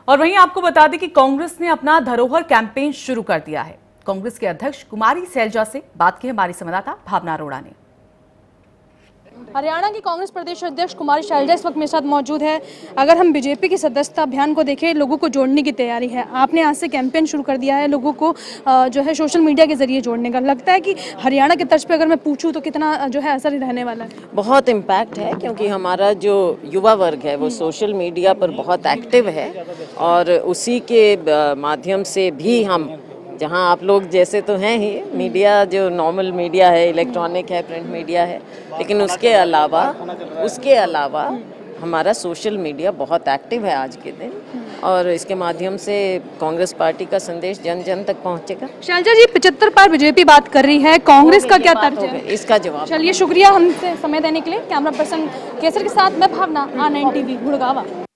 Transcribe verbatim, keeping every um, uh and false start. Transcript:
और वहीं आपको बता दें कि कांग्रेस ने अपना धरोहर कैंपेन शुरू कर दिया है। कांग्रेस के अध्यक्ष कुमारी सैलजा से बात की हमारी संवाददाता भावना अरोड़ा ने। हरियाणा की कांग्रेस प्रदेश अध्यक्ष कुमारी शैलजा इस वक्त मेरे साथ मौजूद है। अगर हम बीजेपी की सदस्यता अभियान को देखें, लोगों को जोड़ने की तैयारी है। आपने आज से कैंपेन शुरू कर दिया है, लोगों को जो है सोशल मीडिया के जरिए जोड़ने का। लगता है कि हरियाणा की तर्ज पे अगर मैं पूछूं तो कितना जो है असर रहने वाला है? बहुत इम्पैक्ट है, क्योंकि हमारा जो युवा वर्ग है वो सोशल मीडिया पर बहुत एक्टिव है और उसी के माध्यम से भी हम, जहाँ आप लोग जैसे तो हैं ही, मीडिया जो नॉर्मल मीडिया है, इलेक्ट्रॉनिक है, प्रिंट मीडिया है, लेकिन उसके अलावा उसके अलावा हमारा सोशल मीडिया बहुत एक्टिव है आज के दिन, और इसके माध्यम से कांग्रेस पार्टी का संदेश जन जन तक पहुंचेगा। शैलजा जी, पचहत्तर बार बीजेपी बात कर रही है, कांग्रेस का क्या तर्ज है? इसका जवाब चलिए, शुक्रिया हमसे समय देने के लिए। कैमरा पर्सन केसर के साथ मैं Bhavna, R nine TV Gurgaon.